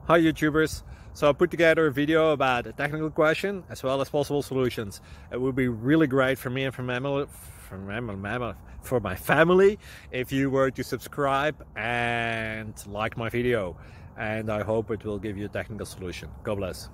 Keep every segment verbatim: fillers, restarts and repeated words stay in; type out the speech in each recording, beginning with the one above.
Hi YouTubers! So I put together a video about a technical question as well as possible solutions. It would be really great for me and for my, for my, for my family if you were to subscribe and like my video, and I hope it will give you a technical solution. God bless.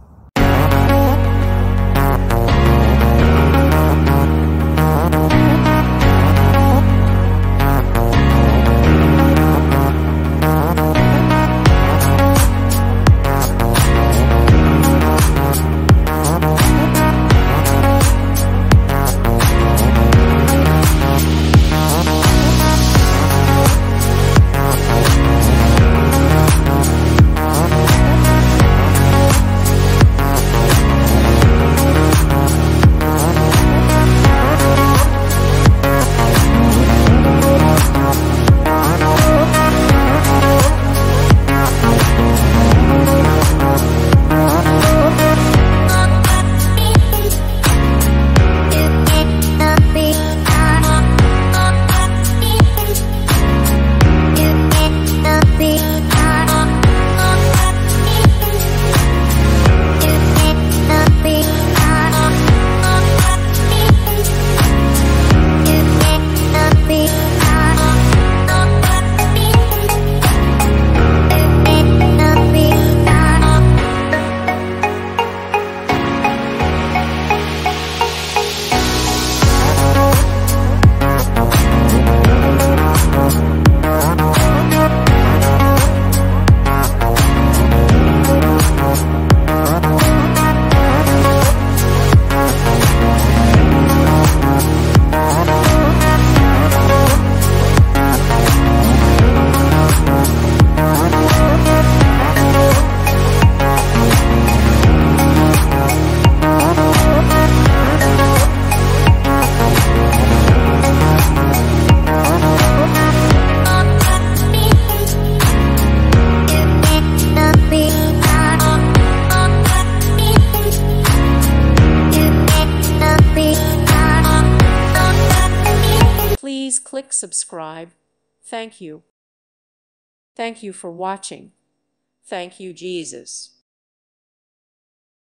Please click subscribe. Thank you. Thank you for watching. Thank you, Jesus.